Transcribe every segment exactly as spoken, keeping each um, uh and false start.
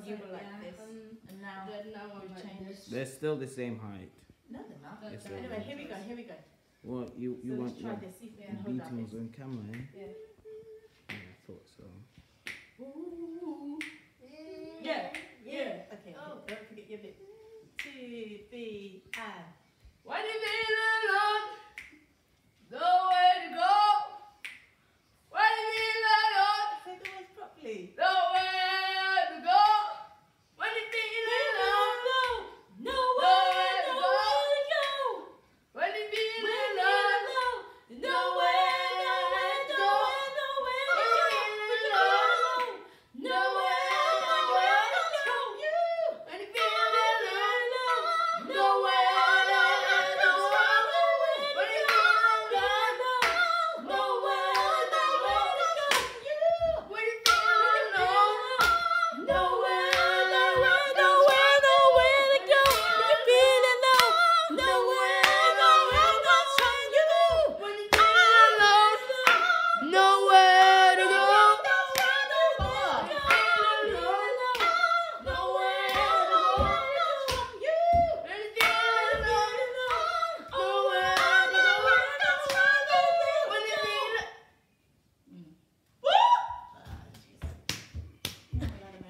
and you were like yeah. this. Um, and now, then now I'm we've like changed. this. They're still the same height. No, they're not. Yes, Anyway, they are. here we go, here we go. Well, you, you so want let's try your this. See if we Yeah. can hold that beatings bit. on camera, eh? Yeah. Yeah, I thought so. Ooh. Yeah, yeah. Okay, Oh. don't forget your bit. Two, three, and. When you feel alone, nowhere to go. When you feel alone, Say the words properly. nowhere to go. When you feel alone, Nowhere, nowhere to nowhere to go. when you feel When you're alone, alone, nowhere, nowhere, nowhere to go. nowhere, When you nowhere feel to go. alone, Nowhere, nowhere to go. You. when you feel alone, Nowhere, nowhere to go. When you feel alone, nowhere, nowhere to go. You. when you feel alone, Nowhere, nowhere, nowhere, nowhere to go. You're feeling low. Nowhere, nowhere, that's what you do. when you feel alone, nowhere to go.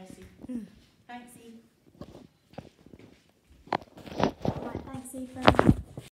Thanks, Ethan.